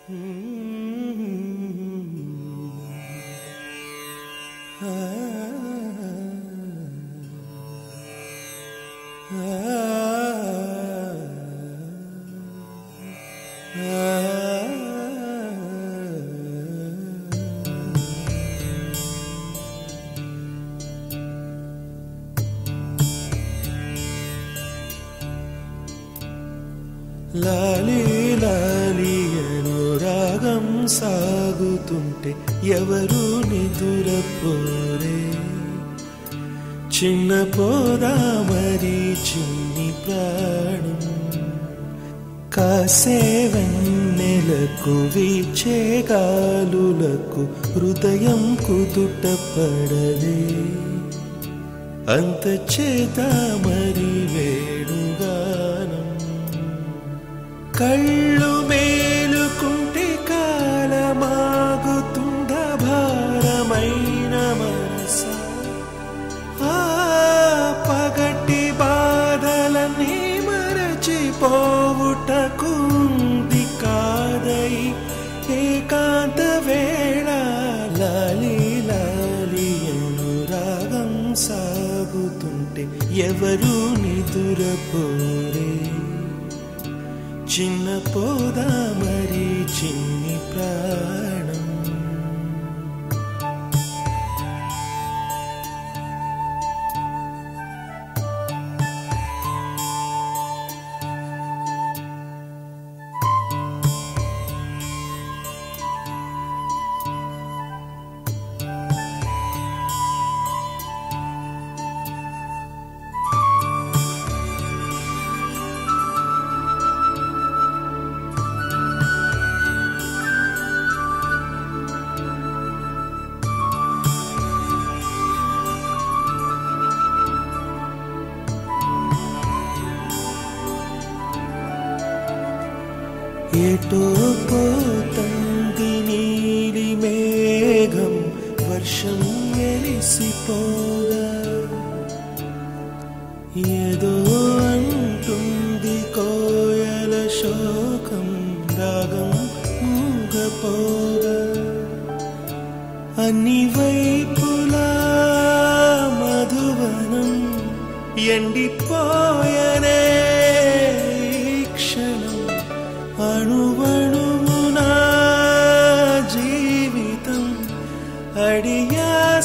లాలి లాలి అనురాగం సాగుతుంటే ఎవరు నిదురపోరే, చిన్న పోదా మరి చిన్ని ప్రాణం. కాసే వెన్నెలకు వీచే గాలులకు హృదయం కుదుట పడదే, అంత చేత మరి వేణుగానం. కళ్ళు మేలుకుంటే కాలమాగుతుంద భారమైన మనస, ఆ పగటి బాధలన్నీ మరచిపోవుటకుంది కాదై ఏకాంత వేళ. లాలి లాలి అనురాగం సాగుతుంటే ఎవరు నిదురపోరే, చిన్న పోదా మరి చిన్ని ప్రాణం. ఏటో పోతంది నీలి మేఘం వర్షం వెలిసిపోగా, ఏదో అంటుంది కోయల శోకం రాగం మూగపోగా. అన్ని వైపు